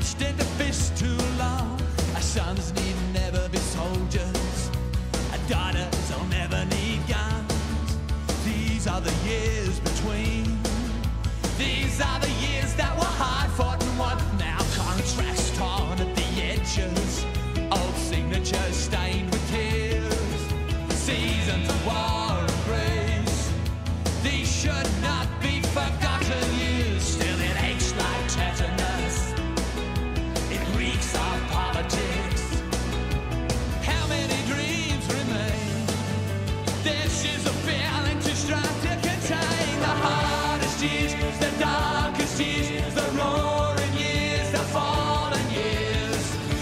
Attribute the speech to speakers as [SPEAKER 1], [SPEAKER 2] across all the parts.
[SPEAKER 1] clenched in the fist too long. Our sons need never be soldiers, our daughters will never need guns. These are the years between, these are the years that were hard fought and won. Now contrast torn at the edges, old signatures stained with tears, seasons of war and grace. These should not be forgotten years. Still it aches like tetanus, it reeks of politics. How many dreams remain? This is a feeling too strong to contain. The hardest years, the darkest years, the roaring years, the fallen years.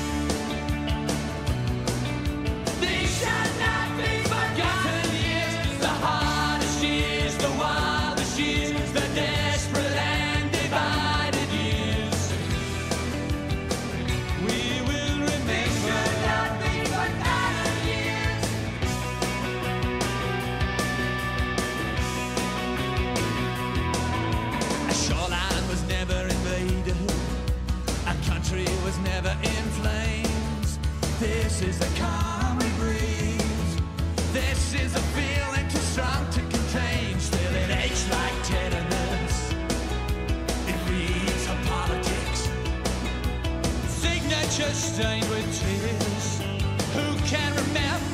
[SPEAKER 1] These shall not be forgotten years. The hardest years, the wildest years, the desperate and divided years. We will remember. These shall not be forgotten years. Our shoreline was never invaded, our country was never in flames. This is the calm we breathe, this is a feeling too strong to contain. Still it aches like tetanus, it reeks of politics, signatures stained with tears. Who can remember